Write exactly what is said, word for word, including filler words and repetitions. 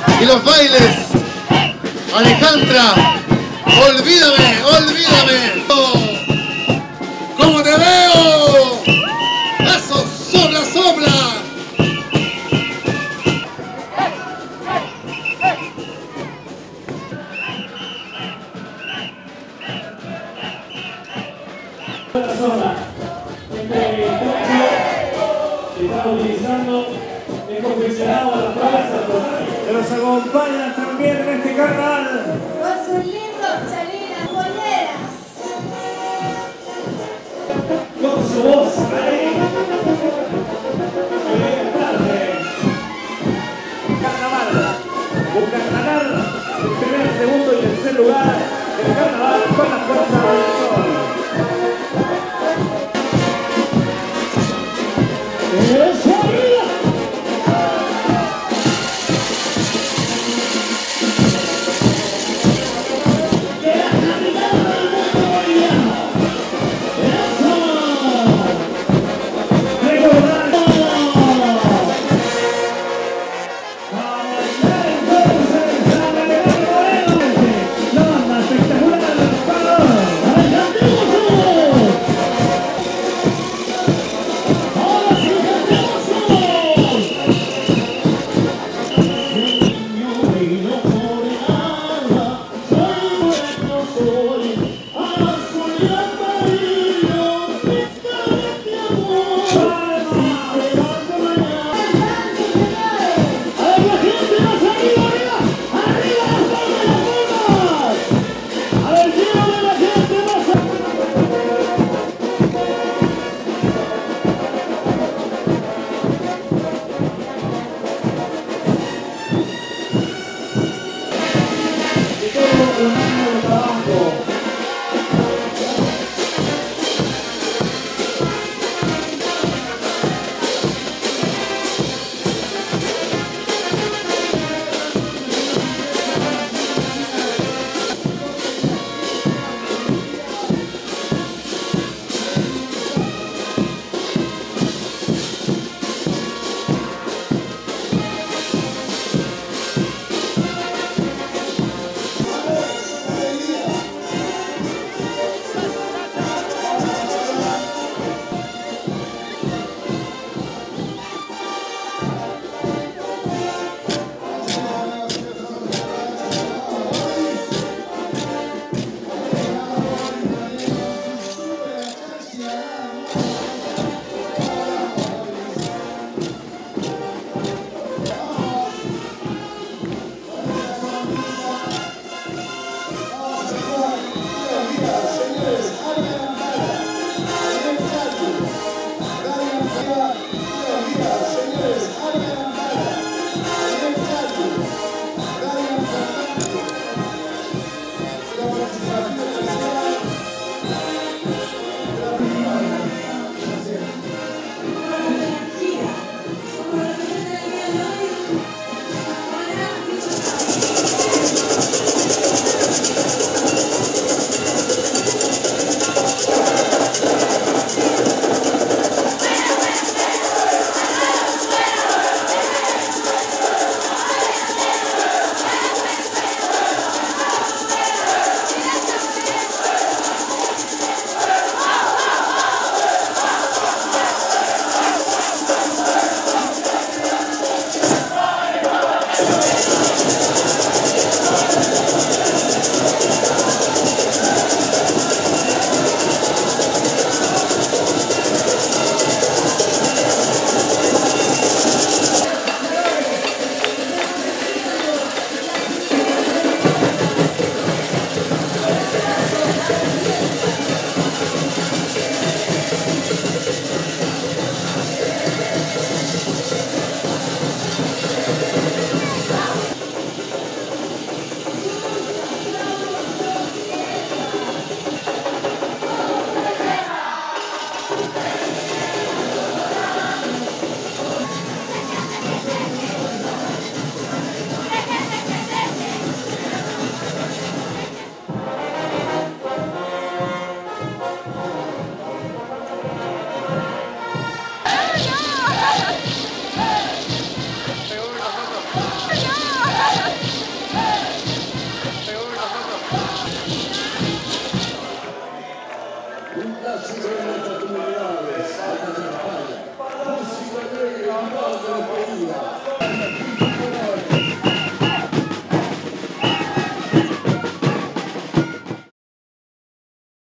y los bailes. Alejandra, olvídame, olvídame. ¿Cómo te veo? Eso, sopla, sopla. La zona entre que está utilizando el confeccionado de las cabezas que nos acompañan también en este carnaval con sus lindos chalinas boleras, con su voz ahí. Buenas tardes. Carnaval, buscan ganar el primer, segundo y tercer lugar del carnaval con las fuerzas del sol.